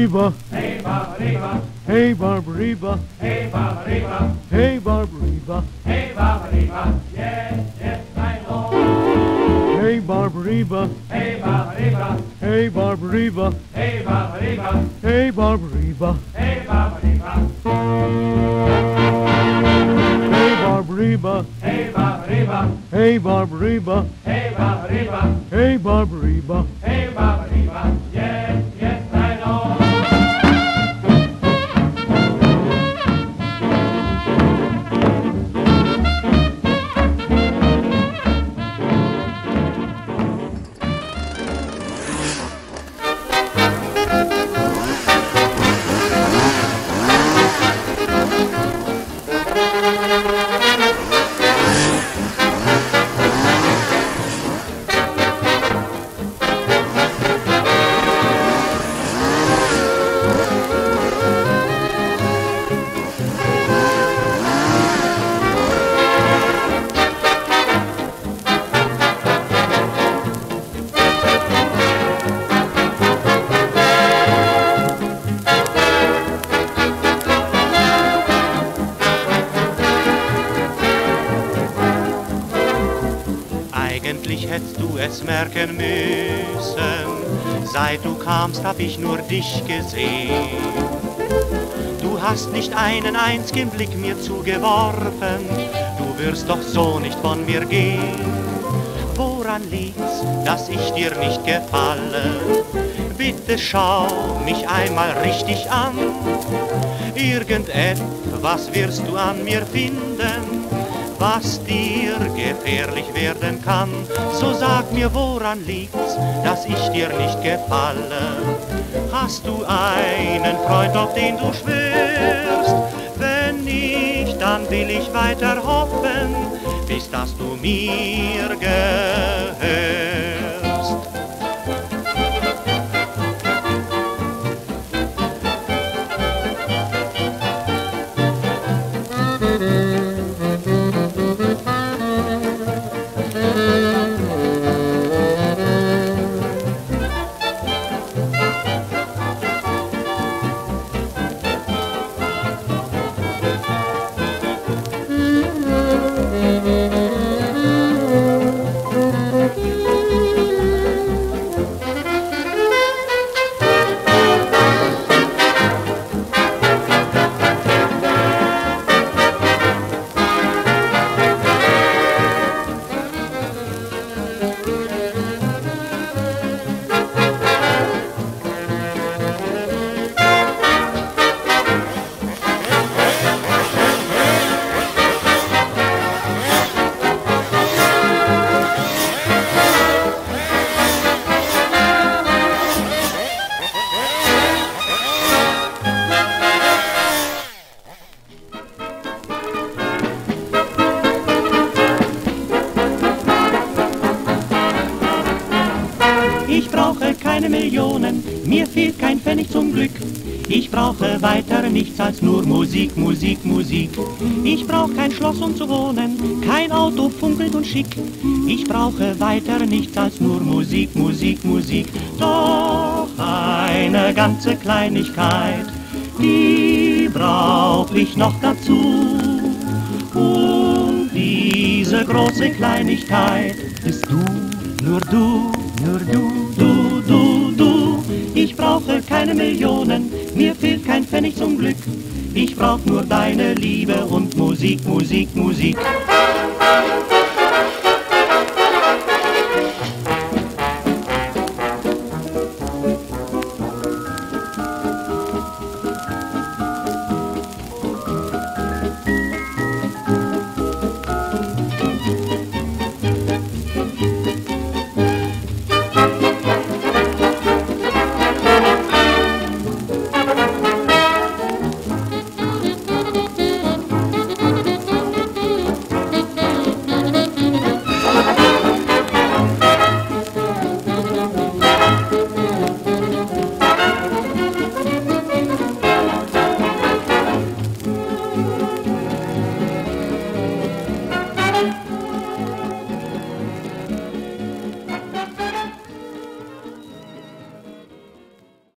Barbariba, hey Barbariba, hey Barbariba, hey Barbariba, hey Barbariba, hey Barbariba, jetzt ein Lob. hey Barbariba, Hey Barbariba, hey Barbariba, hey Barbariba, hey Barbariba, hey Barbariba, hey Barbariba, hey Barbariba, hey Barbariba, hey Barbariba, hey Barbariba. hey Barbariba, jetzt ein Lob. Eigentlich hättest du es merken müssen, seit du kamst, hab ich nur dich gesehen. Du hast nicht einen einzigen Blick mir zugeworfen, du wirst doch so nicht von mir gehen. Woran liegt's, dass ich dir nicht gefalle? Bitte schau mich einmal richtig an. Irgendetwas wirst du an mir finden, was dir gefährlich werden kann. So sag mir, woran liegt's, dass ich dir nicht gefalle? Hast du einen Freund, auf den du schwörst? Wenn nicht, dann will ich weiter hoffen, bis dass du mir gehörst. Ich brauche keine Millionen, mir fehlt kein Pfennig zum Glück. Ich brauche weiter nichts als nur Musik, Musik, Musik. Ich brauche kein Schloss, um zu wohnen, kein Auto funkelt und schick. Ich brauche weiter nichts als nur Musik, Musik, Musik. Doch eine ganze Kleinigkeit, die brauch ich noch dazu. Und diese große Kleinigkeit bist du, nur du, nur du, du, du, du. Ich brauche keine Millionen, mir fehlt kein Pfennig zum Glück. Ich brauch nur deine Liebe und Musik, Musik, Musik.